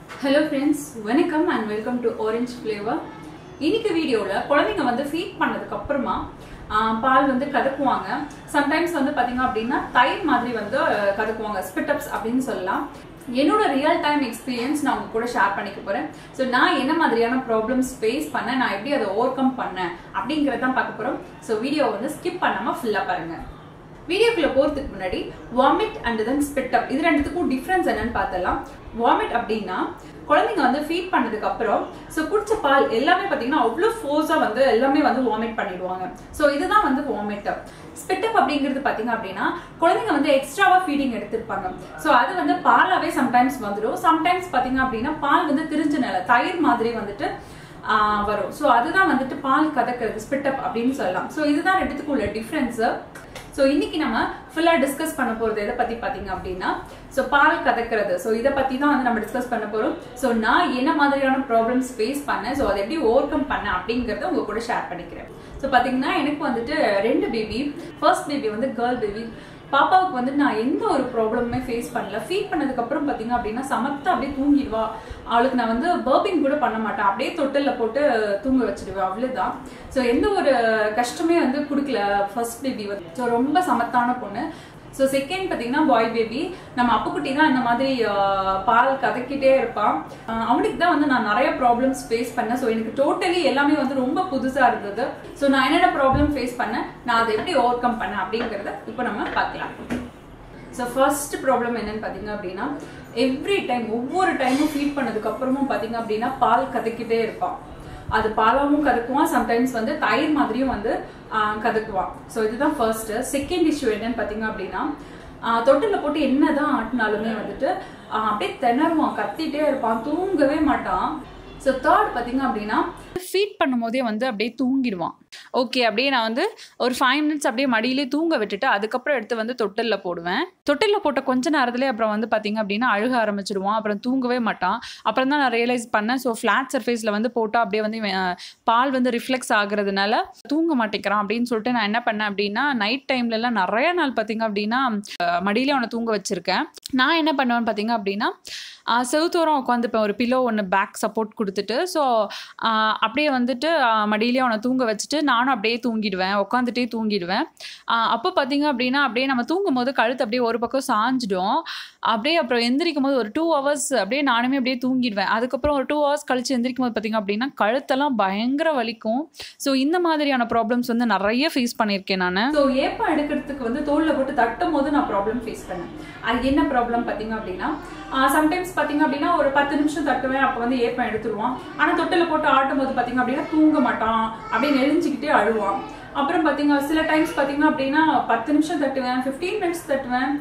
Hello friends, welcome and welcome to Orange Flavor. இன்னைக்கு வீடியோல குழந்தைங்க வந்து ஃபீட் பண்ணதுக்கு அப்புறமா பால் வந்து கதக்குவாங்க. சம்டைம்ஸ் வந்து பாத்தீங்க அப்படின்னா தயிர் மாதிரி வந்து கதக்குவாங்க. ஸ்பிட் அப்ஸ் அப்படின்னு சொல்லலாம். என்னோட ரியல் டைம் எக்ஸ்பீரியன்ஸ் நான் உங்க கூட ஷேர் பண்ணிக்க போறேன். ஸோ நான் என்ன மாதிரியான ப்ராப்ளம்ஸ் ஃபேஸ் பண்ணேன், நான் எப்படி அதை ஓவர் கம் பண்ணேன் அப்படிங்கறதான் பார்க்க போறோம். ஸோ வீடியோ வந்து ஸ்கிப் பண்ணாம ஃபுல்லா பாருங்க. வீடியோக்குள்ள போறதுக்கு முன்னாடி vomit and then spit up இது ரெண்டுத்துக்கும் டிஃபரன்ஸ் என்னன்னு பார்த்தலாம். வாமிட் அப்படின்னா குழந்தைங்க வந்து ஃபீட் பண்ணதுக்கு அப்புறம் ஸோ குடிச்ச பால் எல்லாமே பார்த்தீங்கன்னா அவ்வளோ ஃபோர்ஸா வந்து எல்லாமே வந்து வாமிட் பண்ணிடுவாங்க. ஸோ இதுதான் வந்து வாமிட். ஸ்பிட் அப் அப்படிங்கிறது பார்த்தீங்க அப்படின்னா குழந்தைங்க வந்து எக்ஸ்ட்ராவா ஃபீடிங் எடுத்திருப்பாங்க. ஸோ அது வந்து பாலாவே சம்டைம்ஸ் வந்துடும். சம்டைம்ஸ் பார்த்தீங்க அப்படின்னா பால் வந்து திரிஞ்ச நிலை தயிர் மாதிரி வந்துட்டு வரும். ஸோ அதுதான் வந்துட்டு பால் கதக்கிறது ஸ்பிட் அப் அப்படின்னு சொல்லலாம். ஸோ இதுதான் ரெண்டுத்துக்கும் உள்ள டிஃபரன்ஸ். ஸோ இன்னைக்கு நம்ம ஃபுல்லா டிஸ்கஸ் பண்ண போறது எதை பத்தி பாத்தீங்க அப்படின்னா ஸோ பால் கதக்கிறது. ஸோ இதை பத்தி தான் வந்து நம்ம டிஸ்கஸ் பண்ண போறோம். ஸோ நான் என்ன மாதிரியான ப்ராப்ளம்ஸ் ஃபேஸ் பண்ணேன், ஸோ அதை எப்படி ஓவர் கம் பண்ணேன் அப்படிங்கறத உங்க கூட ஷேர் பண்ணிக்கிறேன். ஸோ பாத்தீங்கன்னா எனக்கு வந்துட்டு 2 பேபி. ஃபர்ஸ்ட் பேபி வந்து கேர்ள் பேபி. பாப்பாவுக்கு வந்து நான் எந்த ஒரு ப்ராப்ளமுமே ஃபேஸ் பண்ணல. ஃபீட் பண்ணதுக்கு அப்புறம் பாத்தீங்க அப்படின்னா சமத்தா அப்படியே தூங்கிடுவா. அவளுக்கு நான் வந்து பர்பிங் கூட பண்ண மாட்டேன், அப்படியே தொட்டில்ல போட்டு தூங்க வச்சிடுவேன், அவ்வளவுதான். ஸோ எந்த ஒரு கஷ்டமே வந்து கொடுக்கல ஃபர்ஸ்ட் பேபி வந்து. ஸோ ரொம்ப சமத்தான பொண்ணு. ஸோ செகண்ட் பார்த்தீங்கன்னா பாய் பேபி. நம்ம அப்புக்குட்டி தான் இந்த மாதிரி பால் கதக்கிட்டே இருப்பான். அவனுக்கு தான் வந்து நான் நிறைய ப்ராப்ளம்ஸ் ஃபேஸ் பண்ணேன். ஸோ எனக்கு டோட்டலி எல்லாமே வந்து ரொம்ப புதுசா இருந்தது. ஸோ நான் என்னென்ன ப்ராப்ளம் ஃபேஸ் பண்ணேன், நான் அதை எப்படி ஓவர் கம் பண்ணேன் அப்படிங்கிறத இப்போ நம்ம பார்க்கலாம். ஸோ ஃபர்ஸ்ட் ப்ராப்ளம் என்னன்னு பார்த்தீங்க அப்படின்னா எவ்ரி டைம் ஒவ்வொரு டைமும் ஃபீட் பண்ணதுக்கு அப்புறமும் பார்த்தீங்க அப்படின்னா பால் கதக்கிட்டே இருப்பான். அது பாலாவும் கதக்குவான், சம்டைம்ஸ் வந்து தயிர் மாதிரியும் வந்து கதக்குவான். ஸோ இதுதான் ஃபர்ஸ்ட். செகண்ட் இஷ்யூ என்னன்னு பார்த்தீங்க அப்படின்னா தொட்டில போட்டு என்னதான் ஆட்டினாலுமே வந்துட்டு அப்படியே திணறுவான், கத்திட்டே இருப்பான், தூங்கவே மாட்டான். ஸோ தேர்ட் பார்த்தீங்க அப்படின்னா ஃபீட் பண்ணும்போதே வந்து அப்படியே தூங்கிடுவான். ஓகே, அப்படியே நான் வந்து ஒரு 5 மினிட்ஸ் அப்படியே மடியிலே தூங்க விட்டுட்டு அதுக்கப்புறம் எடுத்து வந்து தொட்டிலில் போடுவேன். தொட்டிலில் போட்ட கொஞ்ச நேரத்துலேயே அப்புறம் வந்து பார்த்தீங்க அப்படின்னா அழுக ஆரம்பிச்சிடுவான், அப்புறம் தூங்கவே மாட்டான். அப்புறம் தான் நான் ரியலைஸ் பண்ணேன், ஸோ ஃப்ளாட் சர்ஃபேஸில் வந்து போட்டால் அப்படியே வந்து பால் வந்து ரிஃப்ளெக்ஸ் ஆகுறதுனால தூங்க மாட்டேங்கிறான் அப்படின்னு சொல்லிட்டு நான் என்ன பண்ணேன் அப்படின்னா நைட் டைம்லலாம் நிறைய நாள் பார்த்தீங்க அப்படின்னா மடியிலே அவனை தூங்க வச்சிருக்கேன். நான் என்ன பண்ணுவேன்னு பார்த்தீங்க அப்படின்னா செவுத்தோரம் உட்காந்துப்பேன், ஒரு பில்லோ ஒன்று பேக் சப்போர்ட் கொடுத்துட்டு. ஸோ அப்படியே வந்துட்டு மடியிலே அவனை தூங்க வச்சுட்டு நானும் அப்படியே தூங்கிடுவேன், உட்காந்துட்டே தூங்கிடுவேன். அப்போ பார்த்தீங்க அப்படின்னா அப்படியே நம்ம தூங்கும் போது கழுத்து அப்படியே ஒரு பக்கம் சாஞ்சிடும். அப்படியே அப்புறம் எந்திரிக்கும் போது ஒரு 2 ஹவர்ஸ் அப்படியே நானுமே அப்படியே தூங்கிடுவேன். அதுக்கப்புறம் ஒரு 2 ஹவர்ஸ் கழிச்சு எந்திரிக்கும் போது பார்த்தீங்க அப்படின்னா கழுத்தெல்லாம் பயங்கர வலிக்கும். ஸோ இந்த மாதிரியான ப்ராப்ளம்ஸ் வந்து நிறைய ஃபேஸ் பண்ணியிருக்கேன் நான். ஸோ ஏப்பம் எடுக்கிறதுக்கு வந்து தோளில் போட்டு தட்டும் போது நான் ப்ராப்ளம் ஃபேஸ் பண்ணேன். அது என்ன ப்ராப்ளம் பார்த்தீங்க அப்படின்னா சம்டைம்ஸ் பார்த்தீங்க அப்படின்னா ஒரு 10 நிமிஷம் தட்டுவேன், அப்போ வந்து ஏப்பம் எடுத்துருவான். ஆனால் தொட்டில் போட்டு ஆட்டும் போது பார்த்தீங்க அப்படின்னா தூங்க மாட்டான், அப்படியே நெளிஞ்சிக்கிட்டே அழுவான். அப்புறம் பார்த்தீங்க சில டைம்ஸ் பார்த்தீங்க அப்படின்னா 10 நிமிஷம் தட்டுவேன், 15 மினிட்ஸ் தட்டுவேன்,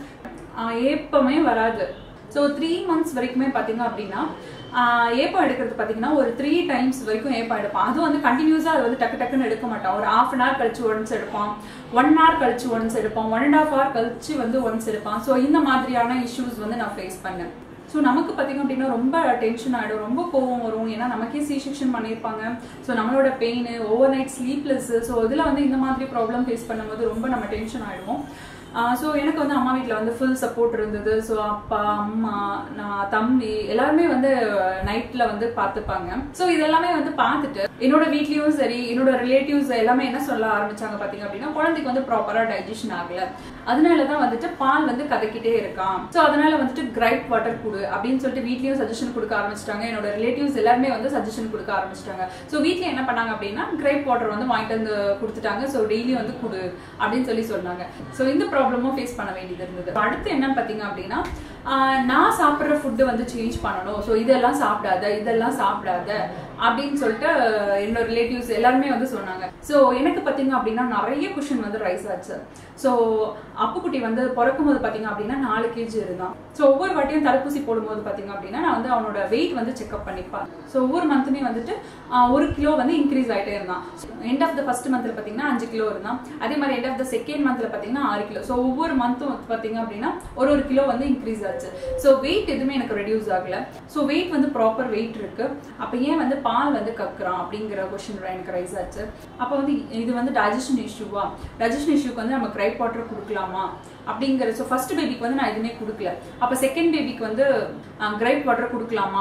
ஏப்பமே வராது. ஸோ 3 மந்த்ஸ் வரைக்குமே பார்த்தீங்க அப்படின்னா ஏப்பம் எடுக்கிறது பார்த்தீங்கன்னா ஒரு 3 டைம்ஸ் வரைக்கும் ஏப்பம் எடுப்பான். அது வந்து கண்டினியூஸாக அது வந்து டக்கு டக்குன்னு எடுக்க மாட்டான். ஒரு 1/2 hour கழிச்சு ஒன்ஸ் எடுப்பான், 1 hour கழிச்சு ஒன்ஸ் எடுப்பான், 1.5 hour கழிச்சு வந்து ஒன்ஸ் எடுப்பான். ஸோ இந்த மாதிரியான இஷ்யூஸ் வந்து நான் ஃபேஸ் பண்ணேன். ஸோ நமக்கு பார்த்தீங்க அப்படின்னா ரொம்ப டென்ஷன் ஆகிடும், ரொம்ப கோவம் வரும். ஏன்னா நமக்கே C-செக்ஷன் பண்ணியிருப்பாங்க. ஸோ நம்மளோட pain, overnight sleepless. So இதில் வந்து இந்த மாதிரி ப்ராப்ளம் ஃபேஸ் பண்ணும்போது ரொம்ப நம்ம டென்ஷன் ஆகிடுவோம். ஸோ எனக்கு வந்து அம்மா வீட்டில் வந்து ஃபுல் சப்போர்ட் இருந்தது. ஸோ அப்பா, அம்மா, நான், தம்பி எல்லாருமே வந்து நைட்டில் வந்து பார்த்துப்பாங்க. ஸோ இதெல்லாமே வந்து பார்த்துட்டு என்னோட வீட்லேயும் சரி என்னோட ரிலேட்டிவ்ஸ் எல்லாமே என்ன சொல்ல ஆரம்பிச்சாங்க பார்த்தீங்க அப்படின்னா குழந்தைக்கு வந்து ப்ராப்பராக டைஜஷன் ஆகலை, அதனால தான் வந்துட்டு பால் வந்து கதக்கிட்டே இருக்கான். ஸோ அதனால வந்துட்டு கிரைப் வாட்டர் கொடு அப்படின்னு சொல்லிட்டு வீட்லேயும் சஜஷன் கொடுக்க ஆரம்பிச்சிட்டாங்க. என்னோட ரிலேட்டிவ்ஸ் எல்லாருமே வந்து சஜஷன் கொடுக்க ஆரம்பிச்சிட்டாங்க. ஸோ வீட்டில் என்ன பண்ணாங்க அப்படின்னா கிரைப் வாட்டர் வந்து வாங்கிட்டு வந்து கொடுத்துட்டாங்க. ஸோ டெய்லி வந்து கொடு அப்படின்னு சொல்லி சொன்னாங்க. ஸோ இந்த ப்ராப்ளமும் ஃபேஸ் பண்ண வேண்டியது இருந்தது. அடுத்து என்னன்னு பார்த்தீங்க அப்படின்னா நான் சாப்பிட்ற ஃபுட்டு வந்து சேஞ்ச் பண்ணணும். ஸோ இதெல்லாம் சாப்பிடாத, இதெல்லாம் சாப்பிடாத அப்படின்னு சொல்லிட்டு என்னோட ரிலேட்டிவ்ஸ் எல்லாருமே வந்து சொன்னாங்க. ஸோ எனக்கு பார்த்தீங்க அப்படின்னா நிறைய குஷன் வந்து ரைஸ் ஆச்சு. ஸோ அப்புக்குட்டி வந்து பிறக்கும் போது பார்த்தீங்க அப்படின்னா 4 kg இருந்தான். ஸோ ஒவ்வொரு வாட்டியும் தடுப்பூசி போடும்போது பார்த்தீங்க அப்படின்னா நான் வந்து அவனோட வெயிட் வந்து செக்அப் பண்ணிப்பேன். ஸோ ஒவ்வொரு மந்த்துமே வந்துட்டு 1 கிலோ வந்து இன்க்ரீஸ் ஆகிட்டே இருந்தான். எண்ட் ஆஃப் த ஃபர்ஸ்ட் மந்த்ல பார்த்தீங்கன்னா 5 கிலோ இருந்தான். அதே மாதிரி எண்ட் ஆஃப் த செகண்ட் மந்த்ல பார்த்தீங்கன்னா 6 கிலோ. ஸோ ஒவ்வொரு மந்த்தும் பார்த்தீங்க அப்படின்னா ஒரு கிலோ வந்து இன்க்ரீஸ் ஆச்சு. ஸோ வெயிட் எதுவுமே எனக்கு ரெடியூஸ் ஆகல. ஸோ வெயிட் வந்து ப்ராப்பர் வெயிட் இருக்கு. அப்போ ஏன் வந்து பால் வந்து கக்குறான் அப்படிங்கிற கொஸ்டின் எனக்கு ரைஸ் ஆச்சு. அப்போ வந்து இது வந்து டைஜஷன் இஷ்யூவா, டைஜஷன் இஷ்யூக்கு வந்து நம்ம கிரைப் வாட்டர் கொடுக்கலாமா அப்படிங்கிற. ஸோ ஃபர்ஸ்ட் பேபிக்கு வந்து நான் எதுவுமே கொடுக்கல. அப்போ செகண்ட் பேபிக்கு வந்து கிரைப் வாட்டர் கொடுக்கலாமா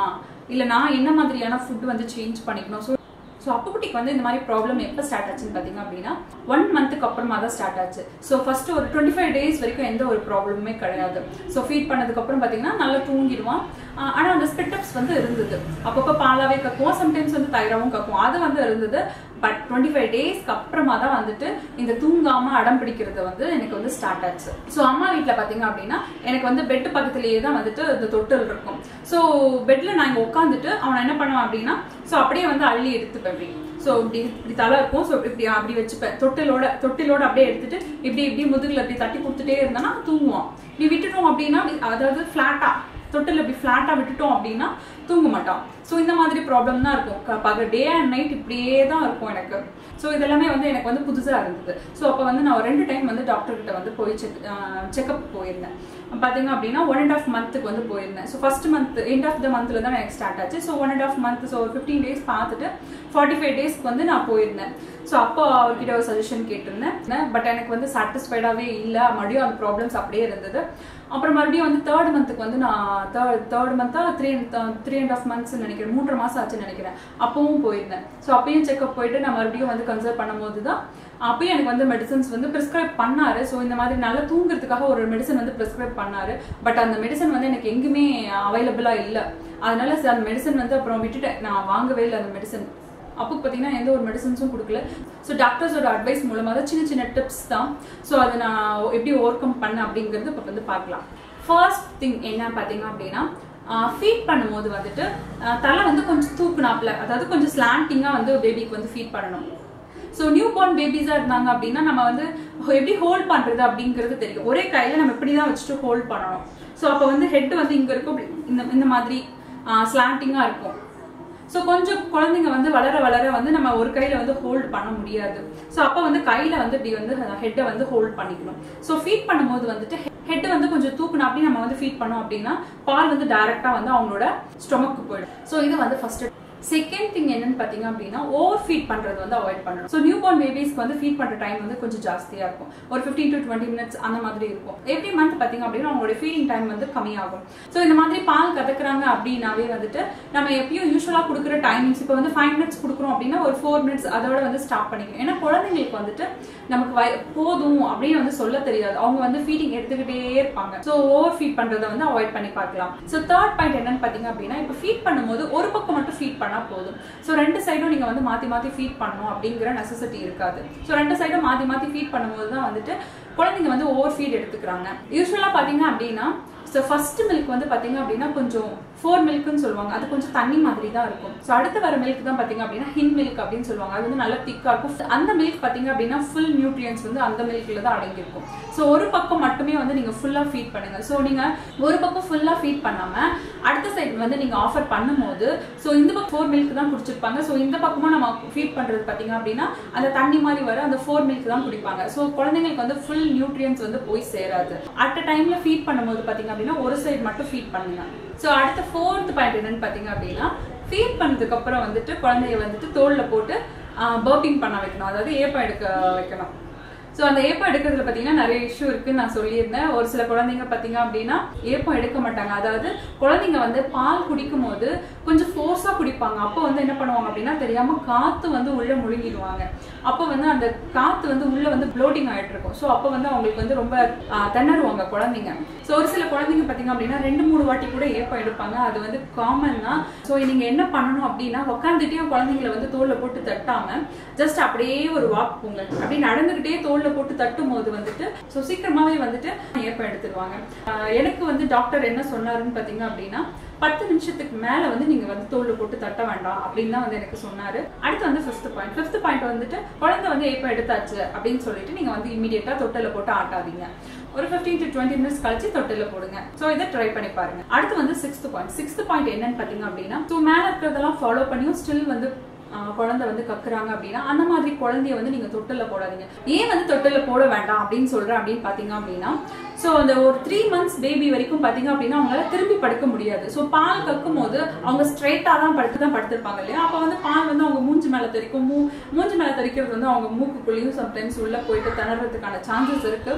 இல்ல நான் என்ன மாதிரியான ஃபுட் வந்து சேஞ்ச் பண்ணிக்கணும். ஸோ அப்புக்குட்டிக்கு வந்து இந்த மாதிரி ப்ராப்ளம் எப்போ ஸ்டார்ட் ஆச்சுன்னு பார்த்தீங்க அப்படின்னா 1 மந்த்துக்கு அப்புறமா தான் ஸ்டார்ட் ஆச்சு. ஸோ ஃபர்ஸ்ட் ஒரு 25 days வரைக்கும் எந்த ஒரு ப்ராப்ளமுமே கிடையாது. ஸோ ஃபீட் பண்ணதுக்கப்புறம் பார்த்தீங்கன்னா நல்லா தூங்கிடுவான். ஆனால் அந்த ஸ்பிட்டப்ஸ் வந்து இருந்தது. அப்பப்போ பாலாவே கக்குவோம், சம்டைம்ஸ் வந்து தயிராகவும் கக்குவோம், அது வந்து இருந்தது. பட் 25 daysக்கு அப்புறமா தான் வந்துட்டு இந்த தூங்காம அடம் பிடிக்கிறது வந்து எனக்கு வந்து ஸ்டார்ட் ஆச்சு. ஸோ அம்மா வீட்டில் பார்த்தீங்க அப்படின்னா எனக்கு வந்து பெட்டு பக்கத்துலேயே தான் வந்துட்டு இந்த தொட்டில் இருக்கும். ஸோ பெட்டில் நான் இங்கே உட்காந்துட்டு அவனை என்ன பண்ணுவேன் அப்படின்னா ஸோ அப்படியே வந்து அள்ளி எடுத்துப்பேன். இப்படி ஸோ இப்படி தலை இருக்கும். ஸோ இப்படி அப்படி வச்சுப்பேன். தொட்டிலோட அப்படியே எடுத்துட்டு இப்படி முதுகுல அப்படி தட்டி கொடுத்துட்டே இருந்தானா தூங்குவான். இப்படி விட்டுட்டோம் அப்படின்னா அதாவது ஃபிளாட்டா தொட்டில் இப்படி ஃபிளாட்டா விட்டுட்டோம் அப்படின்னா தூங்க மாட்டான். ஸோ இந்த மாதிரி ப்ராப்ளம் தான் இருக்கும். டே அண்ட் நைட் இப்படியே தான் இருக்கும் எனக்கு. ஸோ இதெல்லாமே வந்து எனக்கு வந்து புதுசாக இருந்தது. ஸோ அப்போ வந்து நான் 2 டைம் வந்து டாக்டர்கிட்ட வந்து போய் செக்அப் போயிருந்தேன். பார்த்தீங்க அப்படின்னா 1.5 மந்த்துக்கு வந்து போயிருந்தேன். So first month end of the மந்த்ல தான் எனக்கு ஸ்டார்ட் ஆச்சு. ஸோ 1.5 மந்த் ஸோ ஒரு 15 days பார்த்துட்டு 45 daysக்கு வந்து நான் போயிருந்தேன். ஸோ அப்போ அவர்கிட்ட ஒரு சஜஷன் கேட்டிருந்தேன். பட் எனக்கு வந்து சாட்டிஸ்ஃபைடாகவே இல்லை. மறுபடியும் அந்த ப்ராப்ளம்ஸ் அப்படியே இருந்தது. அப்புறம் மறுபடியும் வந்து 3rd மந்த்துக்கு வந்து நான் 3rd மந்த்தா 3.5 months நினைக்கிறேன், 3.5 மாசம் ஆச்சுன்னு நினைக்கிறேன், அப்பவும் போயிருந்தேன். ஸோ அப்பயும் செக்அப் போயிட்டு நான் மறுபடியும் வந்து கன்சல்ட் பண்ணும்போது தான் அப்பயும் எனக்கு வந்து மெடிசன்ஸ் வந்து ப்ரிஸ்கிரைப் பண்ணாரு. ஸோ இந்த மாதிரி நல்லா தூங்குறதுக்காக ஒரு மெடிசன் வந்து ப்ரிஸ்கிரைப் பண்ணாரு. பட் அந்த மெடிசன் வந்து எனக்கு எங்குமே அவைலபிளா இல்லை. அதனால அந்த மெடிசன் வந்து அப்புறம் விட்டுட்டேன். நான் வாங்கவே இல்லை அந்த மெடிசன். அப்போ பார்த்தீங்கன்னா எந்த ஒரு மெடிசன்ஸும் கொடுக்கல. ஸோ டாக்டர்ஸோட அட்வைஸ் மூலமாக தான் சின்ன டிப்ஸ் தான். ஸோ அதை நான் எப்படி ஓவர் கம் பண்ணேன் அப்படிங்கிறது இப்போ வந்து பார்க்கலாம். ஃபர்ஸ்ட் திங் என்ன பார்த்தீங்க அப்படின்னா ஃபீட் பண்ணும்போது வந்துட்டு தலை வந்து கொஞ்சம் தூக்குனாப்ல, அதாவது கொஞ்சம் ஸ்லாண்டிங்காக வந்து பேபிக்கு வந்து ஃபீட் பண்ணணும். ஸோ நியூ பார்ன் பேபிஸாக இருந்தாங்க அப்படின்னா நம்ம வந்து எப்படி ஹோல்ட் பண்ணுறது அப்படிங்கிறது தெரியும். ஒரே கையில் நம்ம இப்படி தான் வச்சுட்டு ஹோல்ட் பண்ணணும். ஸோ அப்போ வந்து ஹெட் வந்து இங்கே இருக்கும், இந்த மாதிரி ஸ்லாண்டிங்காக இருக்கும். ஸோ கொஞ்சம் குழந்தைங்க வந்து வளர வந்து நம்ம ஒரு கையில் வந்து ஹோல்ட் பண்ண முடியாது. ஸோ அப்போ வந்து கையில் வந்து இப்படி வந்து ஹெட்டை வந்து ஹோல்ட் பண்ணிக்கணும். ஸோ ஃபீட் பண்ணும்போது வந்துட்டு ஹெட் வந்து கொஞ்சம் தூக்குனா அப்படி நம்ம வந்து ஃபீட் பண்ணோம் அப்படின்னா பால் வந்து டைரக்டா வந்து அவங்களோட ஸ்டொமக்கு போயிடும். ஸோ இது வந்து ஃபர்ஸ்ட். செகண்ட் திங் என்னன்னு பாத்தீங்க அப்படின்னா ஓவர் ஃபீட் பண்றது வந்து அவாய்ட் பண்ணணும். ஸோ நியூ பார்ன் பேபிஸ்க்கு வந்து ஃபீட் பண்ற டைம் வந்து கொஞ்சம் ஜாஸ்தியா இருக்கும். ஒரு 15 to 20 minutes அந்த மாதிரி இருக்கும். எவ்ரி மந்த் பாத்தீங்க அப்படின்னா அவங்களோட ஃபீடிங் டைம் வந்து கம்மியாகும். ஸோ இந்த மாதிரி பால் கதக்குறாங்க அப்படின்னாவே வந்துட்டு நம்ம எப்பயும் யூஸ்வலா கொடுக்குற டைமிங்ஸ் இப்போ வந்து 5 minutes கொடுக்குறோம் அப்படின்னா ஒரு 4 minutes அதோட வந்து ஸ்டாப் பண்ணிக்கணும். ஏன்னா குழந்தைங்களுக்கு வந்துட்டு நமக்கு போதும் அப்படின்னு வந்து சொல்ல தெரியாது. அவங்க வந்து ஃபீடிங் எடுத்துக்கிட்டே இருப்பாங்க. ஸோ ஓவர் ஃபீட் பண்றதை வந்து அவாய்ட் பண்ணி பார்க்கலாம். ஸோ தேர்ட் பாயிண்ட் என்னன்னு பாத்தீங்க அப்படின்னா இப்போ ஃபீட் பண்ணும்போது ஒரு பக்கம் மட்டும் ஃபீட் பண்ணா போதும். சோ ரெண்டு சைடும் நீங்க வந்து மாத்தி ஃபீட் பண்ணணும் அப்படிங்கிற நெசசிட்டி இருக்காது. சோ ரெண்டு சைடும் மாத்தி ஃபீட் பண்ணும்போது தான் வந்துட்டு குழந்தைங்க வந்து ஓவர் ஃபீட் எடுத்துக்கிறாங்க. யூஸ்வலா பாத்தீங்க அப்படின்னா ஸோ ஃபர்ஸ்ட் மில்க் வந்து பாத்தீங்க அப்படின்னா கொஞ்சம் 4 மில்க்னு சொல்லுவாங்க. அது கொஞ்சம் தண்ணி மாதிரி தான் இருக்கும். ஸோ அடுத்து வர மில்க் தான் பாத்தீங்க அப்படின்னா ஹின் மில்க் அப்படின்னு சொல்லுவாங்க. அது வந்து நல்லா திக்கா இருக்கும். அந்த மில்க் பாத்தீங்க அப்படின்னா ஃபுல் நியூட்ரியன்ஸ் வந்து அந்த மில்க்ல தான் அடங்கி இருக்கும். ஸோ ஒரு பக்கம் மட்டுமே வந்து நீங்க ஃபுல்லா ஃபீட் பண்ணுங்க. ஸோ நீங்க ஒரு பக்கம் ஃபுல்லா ஃபீட் பண்ணாம அடுத்த சைடு வந்து நீங்க ஆஃபர் பண்ணும்போது ஸோ இந்த பக்கம் 4 மில்க் தான் குடிச்சிருப்பாங்க. ஸோ இந்த பக்கமும் நம்ம ஃபீட் பண்றது பாத்தீங்க அப்படின்னா அந்த தண்ணி மாதிரி வர அந்த 4 மில்க் தான் குடிப்பாங்க. ஸோ குழந்தைங்களுக்கு வந்து ஃபுல் நியூட்ரியன்ஸ் வந்து போய் சேராது. அட் அ டைம்ல ஃபீட் பண்ணும்போது பாத்தீங்க அப்படின்னா ஒரு சைடு மட்டும் ஃபீட் பண்ணுங்க. ஸோ அடுத்த 4th பாயிண்ட் என்னன்னு பாத்தீங்க அப்படின்னா ஃபீட் பண்ணதுக்கு அப்புறம் வந்துட்டு குழந்தைய வந்துட்டு தோல்ல போட்டு பர்பிங் பண்ண வைக்கணும். அதாவது ஏப்பம் எடுக்க வைக்கணும். ஸோ அந்த ஏப்பம் எடுக்கிறதுல பார்த்தீங்கன்னா நிறைய இஷ்யூ இருக்குன்னு நான் சொல்லியிருந்தேன். ஒரு சில குழந்தைங்க பார்த்தீங்க அப்படின்னா ஏப்பம் எடுக்க மாட்டாங்க. அதாவது குழந்தைங்க வந்து பால் குடிக்கும் போது கொஞ்சம் ஃபோர்ஸாக குடிப்பாங்க. அப்போ வந்து என்ன பண்ணுவாங்க அப்படின்னா தெரியாமல் காற்று வந்து உள்ளே முழுங்கிடுவாங்க. அப்போ வந்து அந்த காற்று வந்து உள்ளே வந்து ப்ளோட்டிங் ஆகிட்டு இருக்கும். ஸோ அப்போ வந்து அவங்களுக்கு வந்து ரொம்ப திணறுவாங்க குழந்தைங்க. ஸோ ஒரு சில குழந்தைங்க பார்த்தீங்க அப்படின்னா 2-3 வாட்டி கூட ஏப்பம் எடுப்பாங்க. அது வந்து காமன் தான். ஸோ நீங்கள் என்ன பண்ணணும் அப்படின்னா உட்காந்துட்டே குழந்தைங்களை வந்து தோல்ல போட்டு தட்டாமல் ஜஸ்ட் அப்படியே ஒரு வாக் போங்க. அப்படி நடந்துகிட்டே தோல்ல போட்டு தட்டும் போது வந்துட்டு ஸோ சீக்கிரமாவே வந்துட்டு ஏப்பம் எடுத்துடுவாங்க. எனக்கு வந்து டாக்டர் என்ன சொன்னாருன்னு பார்த்தீங்க அப்படின்னா 10 நிமிஷத்துக்கு மேல வந்து நீங்க வந்து தோல்ல போட்டு தட்ட வேண்டாம் அப்படின்னு தான் வந்து எனக்கு சொன்னாரு. அடுத்து வந்து 5th பாயிண்ட் வந்துட்டு குழந்தை வந்து ஏப்பம் எடுத்தாச்சு அப்படின்னு சொல்லிட்டு நீங்க வந்து இமீடியட்டா தொட்டில போட்டு ஆட்டாதீங்க. ஒரு 15 to 20 minutes கழிச்சு தொட்டில போடுங்க. ஸோ இதை ட்ரை பண்ணி பாருங்க. அடுத்து வந்து 6th பாயிண்ட் என்னன்னு பாத்தீங்க அப்படின்னா ஸோ மேல இருக்கிறதெல்லாம் ஃபாலோ பண்ணியும் ஸ்டில் வந்து குழந்தை வந்து கக்குறாங்க அப்படின்னா அந்த மாதிரி குழந்தைய வந்து நீங்க தொட்டில போடாதீங்க. ஏன் வந்து தொட்டில போட வேண்டாம் அப்படின்னு சொல்றேன் அப்படின்னு பாத்தீங்க அப்படின்னா ஸோ அந்த ஒரு 3 months பேபி வரைக்கும் பாத்தீங்க அப்படின்னா அவங்களால திரும்பி படுக்க முடியாது. ஸோ பால் கக்கும் போது அவங்க ஸ்ட்ரெயிட்டா தான் படுத்திருப்பாங்க இல்லையா. அப்போ வந்து பால் வந்து அவங்க மூஞ்சி மேல தெரிக்கும். மூஞ்சி மேல தெரிக்கிறது வந்து அவங்க மூக்குக்குள்ளேயும் சம்டைம்ஸ் உள்ள போயிட்டு திணறதுக்கான சான்சஸ் இருக்கு.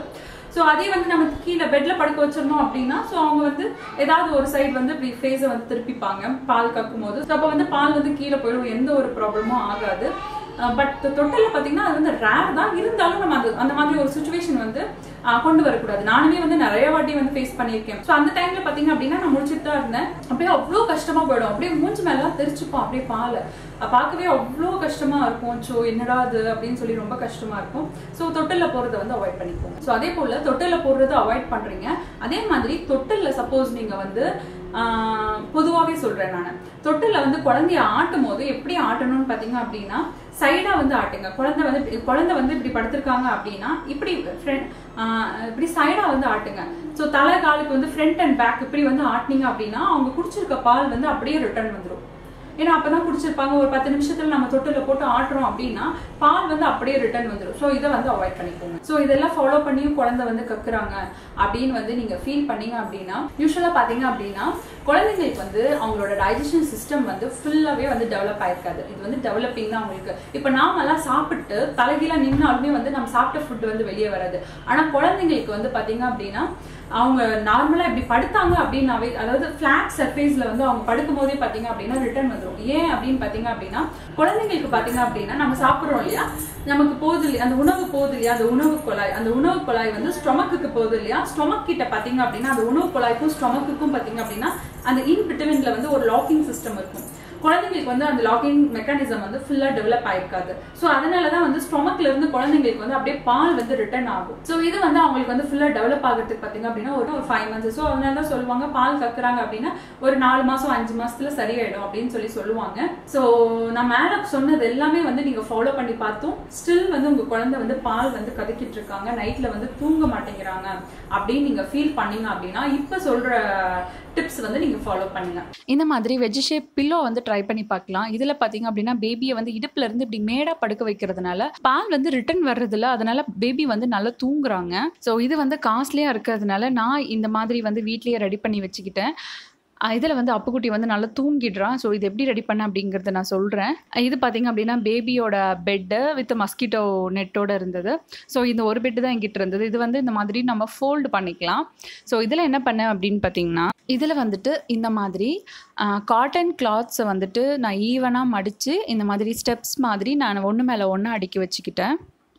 ஸோ அதே வந்து நம்ம கீழே பெட்ல படுக்க வச்சிருந்தோம் அப்படின்னா ஸோ அவங்க வந்து ஏதாவது ஒரு சைடு வந்து இப்படி ஃபேஸை வந்து திருப்பிப்பாங்க பால் கக்கும் போது. ஸோ அப்போ வந்து பால் வந்து கீழே போயிடும், எந்த ஒரு ப்ராப்ளமும் ஆகாது. பட் தொட்டில்ல பாத்தீங்கன்னா அது வந்து ரேர் தான், இருந்தாலும் நம்ம அந்த மாதிரி ஒரு சுச்சுவேஷன் வந்து கொண்டு வரக்கூடாது. நானுமே வந்து நிறைய வாட்டி வந்து ஃபேஸ் பண்ணியிருக்கேன். ஸோ அந்த டைம்ல பாத்தீங்க அப்படின்னா நான் முடிச்சுட்டு தான் இருந்தேன். அப்படியே அவ்வளோ கஷ்டமா போயிடும், அப்படியே மூஞ்சி மேலாம் தெரிச்சுப்போம், அப்படியே பால் பார்க்கவே அவ்வளோ கஷ்டமா இருக்கும். ஸோ என்னடா அது அப்படின்னு சொல்லி ரொம்ப கஷ்டமா இருக்கும். ஸோ தொட்டில்ல போறதை வந்து அவாய்ட் பண்ணிக்கோங்க. ஸோ அதே போல தொட்டில்ல போடுறதை அவாய்ட் பண்றீங்க. அதே மாதிரி தொட்டில்ல சப்போஸ் நீங்க வந்து பொதுவாகவே சொல்றேன் நான், தொட்டில்ல வந்து குழந்தைய ஆட்டும் போது எப்படி ஆட்டணும்னு பாத்தீங்க அப்படின்னா சைடா வந்து ஆட்டுங்க. குழந்தை வந்து இப்படி படுத்திருக்காங்க அப்படின்னா இப்படி இப்படி சைடா வந்து ஆட்டுங்க. ஸோ தலை காலுக்கு வந்து ஃப்ரண்ட் அண்ட் பேக் இப்படி வந்து ஆட்டினீங்க அப்படின்னா அவங்க குடிச்சிருக்க பால் வந்து அப்படியே ரிட்டர்ன் வந்துடும். ஏன்னா அப்பதான் குடிச்சிருப்பாங்க. ஒரு 10 நிமிஷத்துல நம்ம தொட்டில போட்டு ஆட்டுறோம் அப்படின்னா பால் வந்து அப்படியே ரிட்டர்ன் வந்துடும். ஸோ இதை வந்து அவாய்ட் பண்ணிக்கோங்க. ஸோ இதெல்லாம் ஃபாலோ பண்ணியும் குழந்தை வந்து கக்குறாங்க அப்படின்னு வந்து நீங்க ஃபீல் பண்ணீங்க அப்படின்னா யூஸ்வலா பாத்தீங்க அப்படின்னா குழந்தைங்களுக்கு வந்து அவங்களோட டைஜஷன் சிஸ்டம் வந்து ஃபுல்லாவே வந்து டெவலப் ஆயிருக்காது. இது வந்து டெவலப்பிங் தான் அவங்களுக்கு. இப்ப நாமெல்லாம் சாப்பிட்டு தலைகீழா நின்னாலுமே வந்து நம்ம சாப்பிட்ட ஃபுட் வந்து வெளியே வராது. ஆனா குழந்தைங்களுக்கு வந்து பாத்தீங்க அப்படின்னா அவங்க நார்மலா இப்படி படுத்தாங்க அப்படின்னாவே, அதாவது பிளாட் சர்ஃபேஸ்ல வந்து அவங்க படுக்கும் போதே பாத்தீங்க அப்படின்னா ரிட்டர்ன் வந்துடும். ஏன் அப்படின்னு பாத்தீங்க அப்படின்னா குழந்தைங்களுக்கு பாத்தீங்க அப்படின்னா நம்ம சாப்பிடுறோம் இல்லையா, நமக்கு போகுது இல்லையா அந்த உணவு போகுது இல்லையா, அந்த உணவு குழாய் வந்து ஸ்டொமக்கு போகுது இல்லையா, ஸ்டொமக் கிட்ட பாத்தீங்க அப்படின்னா அந்த உணவு குழாய்க்கும் ஸ்டொமக்குக்கும் பாத்தீங்க அப்படின்னா அந்த இன் பிட்வீன்ல வந்து ஒரு லாக்கிங் சிஸ்டம் இருக்கும். குழந்தைங்களுக்கு வந்து அந்த லாக்கிங் மெக்கானிசம் வந்து ஃபுல்லா டெவலப் ஆயிருக்காது. ஸோ அதனாலதான் வந்து ஸ்டொமக்ல இருந்து குழந்தைங்களுக்கு வந்து அப்படியே பால் வந்து ரிட்டர்ன் ஆகும். ஸோ இது வந்து அவங்களுக்கு வந்து ஃபுல்லா டெவலப் ஆகிறதுக்கு பாத்தீங்க அப்படின்னா ஒரு 5 months. ஸோ அதனாலதான் சொல்லுவாங்க பால் கக்குறாங்க அப்படின்னா ஒரு 4 மாசம் 5 மாசத்துல சரியாயிடும் அப்படின்னு சொல்லி சொல்லுவாங்க. ஸோ நான் மேல சொன்னது எல்லாமே வந்து நீங்க ஃபாலோ பண்ணி பார்த்தோம், ஸ்டில் வந்து உங்க குழந்தை வந்து பால் வந்து கதக்கிட்டு இருக்காங்க, நைட்ல வந்து தூங்க மாட்டேங்கிறாங்க அப்படின்னு நீங்க ஃபீல் பண்ணீங்க அப்படின்னா இப்ப சொல்ற டிப்ஸ் வந்து நீங்க ஃபாலோ பண்ணுங்க. இந்த மாதிரி வெஜ் ஷேப் பில்லோ வந்து ட்ரை பண்ணி பார்க்கலாம். இதுல பாத்தீங்க அப்படின்னா பேபியை வந்து இடுப்புல இருந்து இப்படி மேடா படுக்க வைக்கிறதுனால பால் வந்து ரிட்டர்ன் வர்றதில்ல, அதனால பேபி வந்து நல்லா தூங்குறாங்க. ஸோ இது வந்து காஸ்ட்லியா இருக்கிறதுனால நான் இந்த மாதிரி வந்து வீட்லயே ரெடி பண்ணி வச்சுக்கிட்டேன். இதில் வந்து அப்புக்குட்டி வந்து நல்லா தூங்கிடுறான். ஸோ இது எப்படி ரெடி பண்ண அப்படிங்கிறத நான் சொல்கிறேன். இது பார்த்தீங்க அப்படின்னா பேபியோட பெட்டு வித் மஸ்கிட்டோ நெட்டோட இருந்தது. ஸோ இந்த ஒரு பெட்டு தான் எங்கிட்ட இருந்தது. இது வந்து இந்த மாதிரி நம்ம ஃபோல்டு பண்ணிக்கலாம். ஸோ இதில் என்ன பண்ணேன் அப்படின்னு பார்த்தீங்கன்னா இதில் வந்துட்டு இந்த மாதிரி காட்டன் கிளாத்ஸை வந்துட்டு நான் ஈவனாக மடித்து இந்த மாதிரி ஸ்டெப்ஸ் மாதிரி நான் ஒன்று மேலே ஒன்று அடுக்கி வச்சுக்கிட்டேன்.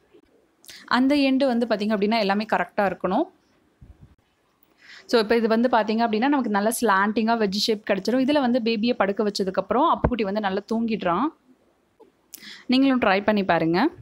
அந்த எண்டு வந்து பார்த்திங்க அப்படின்னா எல்லாமே கரெக்டாக இருக்கணும். ஸோ இப்போ இது வந்து பார்த்தீங்க அப்படின்னா நமக்கு நல்லா ஸ்லாண்டிங்காக வெஜ் ஷேப் கிடச்சிடும். இதில் வந்து பேபியை படுக்க வச்சதுக்கப்புறம் அப்புக்குட்டி வந்து நல்லா தூங்கிடுறான். நீங்களும் ட்ரை பண்ணி பாருங்கள்.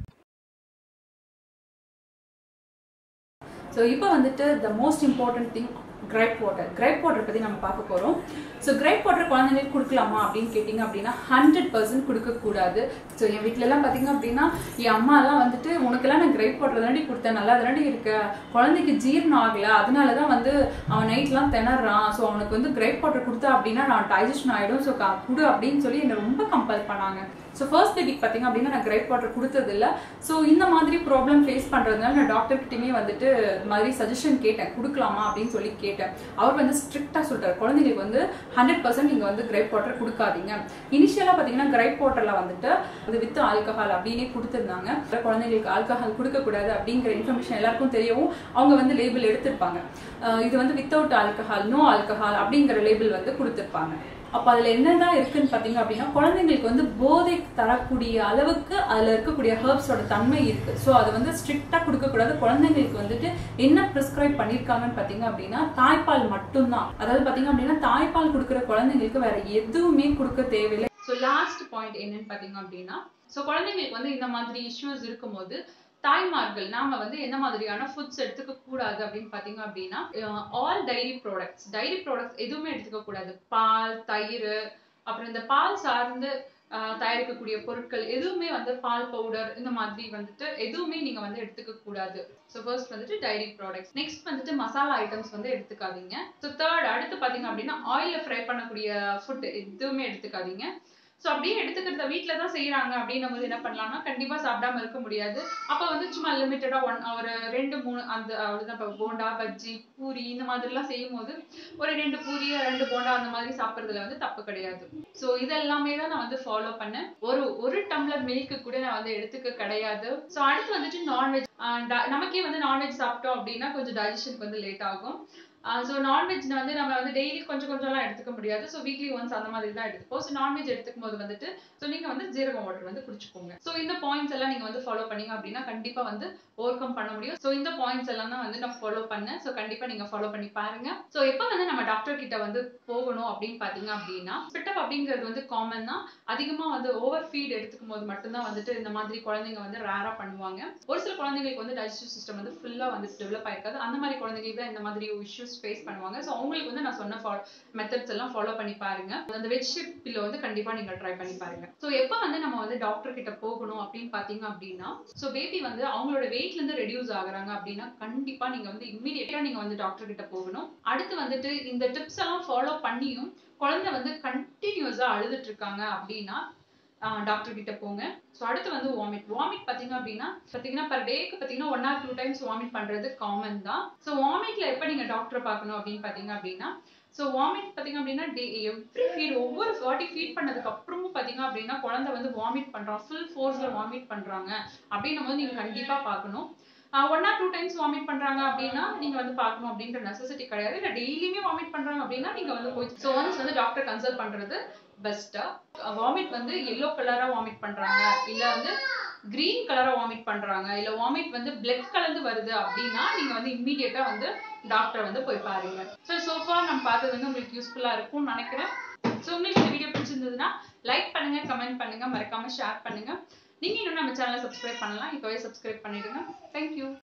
ஸோ இப்போ வந்துட்டு the most important thing gripe water பற்றி நம்ம பார்க்க போகிறோம். ஸோ கிரைப் வாட்டர் குழந்தைங்களுக்கு கொடுக்கலாமா அப்படின்னு கேட்டிங்க அப்படின்னா 100% கொடுக்கக்கூடாது. ஸோ என் வீட்டிலலாம் பார்த்தீங்க அப்படின்னா என் அம்மாலாம் வந்துட்டு உனக்கெல்லாம் நான் கிரைப் வாட்டர் தாண்டி கொடுத்தேன், நல்லா தாண்டி இருக்க, குழந்தைக்கு ஜீரணம் ஆகலை, அதனால தான் வந்து அவன் நைட்லாம் திணறான், ஸோ அவனுக்கு வந்து கிரைப் வாட்டர் கொடுத்தா அப்படின்னா நான் டைஜஷன் ஆகிடும், ஸோ கொடு அப்படின்னு சொல்லி என்னை ரொம்ப கம்பல் பண்ணாங்க. ஸோ ஃபர்ஸ்ட் பேபிக்கு பார்த்தீங்க அப்படின்னா நான் கிரைப் வாட்டர் கொடுத்தது இல்லை. ஸோ இந்த மாதிரி ப்ராப்ளம் ஃபேஸ் பண்ணுறதுனால நான் டாக்டர்கிட்டயுமே வந்துட்டு இது மாதிரி சஜஷன் கேட்டேன், கொடுக்கலாமா அப்படின்னு சொல்லி கேட்டேன். அவர் வந்து ஸ்ட்ரிக்டாக சொல்லிட்டார், குழந்தைங்களுக்கு வந்து 100% நீங்கள் வந்து கிரைப் வாட்டர் கொடுக்காதீங்க. இனிஷியலாக பார்த்தீங்கன்னா கிரைப் வாட்டரில் வந்துட்டு அது வித் ஆல்கஹால் அப்படின்னே கொடுத்துருந்தாங்க. குழந்தைங்களுக்கு ஆல்கஹால் கொடுக்கக்கூடாது அப்படிங்கிற இன்ஃபர்மேஷன் எல்லாருக்கும் தெரியவும் அவங்க வந்து லேபிள் எடுத்திருப்பாங்க. இது வந்து வித்தவுட் ஆல்கஹால், நோ ஆல்கஹால் அப்படிங்கிற லேபிள் வந்து கொடுத்துருப்பாங்க. அப்போ அதில் என்னதான் இருக்குன்னு பார்த்தீங்க அப்படின்னா குழந்தைங்களுக்கு வந்து போதை தரக்கூடிய அளவுக்கு அதில் இருக்கக்கூடிய ஹெர்ப்ஸோட தன்மை இருக்கு. ஸோ அதை வந்து ஸ்ட்ரிக்டாக கொடுக்கக்கூடாது. குழந்தைங்களுக்கு வந்துட்டு என்ன ப்ரிஸ்கிரைப் பண்ணியிருக்காங்கன்னு பார்த்தீங்க அப்படின்னா தாய்ப்பால் மட்டும்தான். அதாவது பார்த்தீங்க அப்படின்னா தாய்ப்பால் கொடுக்குற குழந்தைங்களுக்கு வேற எதுவுமே கொடுக்க தேவையில்லை. ஸோ லாஸ்ட் பாயிண்ட் என்னன்னு பார்த்தீங்க அப்படின்னா ஸோ குழந்தைங்களுக்கு வந்து இந்த மாதிரி இஷ்யூஸ் இருக்கும்போது தாய்மார்கள் நாம வந்து என்ன மாதிரியான ஃபுட்ஸ் எடுத்துக்க கூடாது அப்படின்னு பாத்தீங்க அப்படின்னா ஆல் டைரி ப்ராடக்ட்ஸ் எதுவுமே எடுத்துக்க கூடாது. பால், தயிர், அப்புறம் இந்த பால் சார்ந்து தயாரிக்கக்கூடிய பொருட்கள் எதுவுமே வந்து பால் பவுடர் இந்த மாதிரி வந்துட்டு எதுவுமே நீங்க வந்து எடுத்துக்க கூடாது. ஸோ ஃபர்ஸ்ட் வந்துட்டு டைரி ப்ராடக்ட்ஸ், நெக்ஸ்ட் வந்துட்டு மசாலா ஐட்டம்ஸ் வந்து எடுத்துக்காதீங்க. ஸோ தேர்ட் அடுத்து பாத்தீங்க அப்படின்னா ஆயில ஃப்ரை பண்ணக்கூடிய ஃபுட் எதுவுமே எடுத்துக்காதீங்க. ஸோ அப்படியே எடுத்துக்கிறத வீட்டில தான் செய்யறாங்க அப்படின்னும் போது என்ன பண்ணலாம்னா கண்டிப்பா சாப்பிடாம இருக்க முடியாது. அப்ப வந்து சும்மா லிமிட்டடா ஒரு 2-3 அந்த அவ்வளவுதான். இப்போ போண்டா பஜ்ஜி பூரி இந்த மாதிரி எல்லாம் செய்யும் போது ஒரு 2 பூரி 2 போண்டா அந்த மாதிரி சாப்பிடுறதுல வந்து தப்பு கிடையாது. ஸோ இதெல்லாமே தான் நான் வந்து ஃபாலோ பண்ணேன். ஒரு டம்ளர் மில்க் கூட நான் வந்து எடுத்துக்க கிடையாது. ஸோ அடுத்து வந்துட்டு நான்வெஜ். நமக்கே வந்து நான்வெஜ் சாப்பிட்டோம் அப்படின்னா கொஞ்சம் டைஜஷனுக்கு வந்து லேட் ஆகும். ஸோ நான்வெஜ் வந்து நம்ம வந்து டெய்லி கொஞ்சம் கொஞ்சம்லாம் எடுத்துக்க முடியாது. ஸோ வீக்லி ஒன்ஸ் அந்த மாதிரி தான் எடுத்துப்போம். ஸோ நான்வெஜ் எடுத்துக்கும் போது வந்துட்டு ஸோ நீங்க வந்து ஜீரகம் வாட்டர் வந்து குடிச்சுக்கோங்க. ஸோ இந்த பாயிண்ட்ஸ் எல்லாம் நீங்க வந்து ஃபாலோ பண்ணீங்க அப்படின்னா கண்டிப்பா வந்து ஓவர் கம் பண்ண முடியும். ஸோ இந்த பாயிண்ட்ஸ் எல்லாம் தான் வந்து நான் ஃபாலோ பண்ணேன். ஸோ கண்டிப்பா நீங்க ஃபாலோ பண்ணி பாருங்க. ஸோ எப்போ வந்து நம்ம டாக்டர் கிட்ட வந்து போகணும் அப்படின்னு பாத்தீங்க அப்படின்னா ஸ்பிட்டப் அப்படிங்கிறது வந்து காமன் தான். அதிகமா வந்து ஓவர் ஃபீட் எடுத்துக்கும் போது மட்டும்தான் வந்துட்டு இந்த மாதிரி குழந்தைங்க வந்து ரேரா பண்ணுவாங்க. ஒரு சில குழந்தைங்களுக்கு வந்து டைஜஸ்டிவ் சிஸ்டம் வந்து ஃபுல்லா வந்து டெவலப் ஆயிருக்காது. அந்த மாதிரி குழந்தைங்களுக்கு தான் இந்த மாதிரி இஷ்யூஸ் ஃபேஸ் பண்ணுவாங்க. ஸோ அவங்களுக்கு வந்து நான் சொன்ன மெத்தட்ஸ் எல்லாம் ஃபாலோ பண்ணி பாருங்க. அந்த வெஜ் பில்லோ வந்து கண்டிப்பா நீங்க ட்ரை பண்ணி பாருங்க. ஸோ எப்போ வந்து நம்ம வந்து டாக்டர் கிட்ட போகணும் அப்படின்னு பாத்தீங்க அப்படின்னா ஸோ பேபி வந்து அவங்களோட வெயிட்ல இருந்து ரெடியூஸ் ஆகுறாங்க அப்படின்னா கண்டிப்பா நீங்க வந்து இம்மீடியட்டா நீங்க வந்து டாக்டர் கிட்ட போகணும். அடுத்து வந்துட்டு இந்த டிப்ஸ் எல்லாம் ஃபாலோ பண்ணியும் குழந்தை வந்து கண்டினியூஸா அழுதுட்டு இருக்காங்க அப்படின்னா டாக்டர் கிட்ட போங்க. ஸோ அடுத்து வந்து வாமிட் பாத்தீங்கன்னா பர் டேக்கு பாத்தீங்கன்னா 1 or 2 times வாமிட் பண்றது காமன் தான். ஸோ வாமிட்ல எப்ப நீங்க டாக்டர் பார்க்கணும் அப்படின்னு பாத்தீங்க அப்படின்னா ஸோ வாமிட் பாத்தீங்க அப்படின்னா ஒவ்வொரு வாட்டி ஃபீட் பண்ணதுக்கு அப்புறமும் பாத்தீங்க அப்படின்னா குழந்தை வந்து வாமிட் பண்றான், ஃபுல் ஃபோர்ஸ்ல வாமிட் பண்றாங்க அப்படின்னும் போது நீங்க கண்டிப்பா பார்க்கணும். 1 or 2 times வாமிட் பண்றாங்க அப்படின்னா நீங்க வந்து பார்க்கணும் அப்படின்ற நெசசிட்டி கிடையாது. இல்ல டெய்லியுமே வாமிட் பண்றாங்க அப்படின்னா நீங்க வந்து போய் ஸோ ஒன்ஸ் வந்து டாக்டர் கன்சல்ட் பண்றது பெஸ்டா. வாமிட் வந்து எல்லோ கலரா வாமிட் பண்றாங்க, இல்ல வந்து கிரீன் கலரா வாமிட் பண்றாங்க, இல்ல வாமிட் வந்து பிளட் கலந்து வருது அப்படின்னா நீங்க வந்து இம்மீடியட்டா வந்து டாக்டர் வந்து போய் பாருங்க. ஸோ ஃபார் நம்ம பார்த்தது வந்து உங்களுக்கு யூஸ்ஃபுல்லா இருக்கும்னு நினைக்கிறேன். ஸோ உங்களுக்கு இந்த வீடியோ பிடிச்சிருந்ததுன்னா லைக் பண்ணுங்க, கமெண்ட் பண்ணுங்க, மறக்காம ஷேர் பண்ணுங்க. நீங்க இன்னும் நம்ம சேனலை சப்ஸ்கிரைப் பண்ணலாம், இப்பவே சப்ஸ்கிரைப் பண்ணிடுங்க. தேங்க்யூ.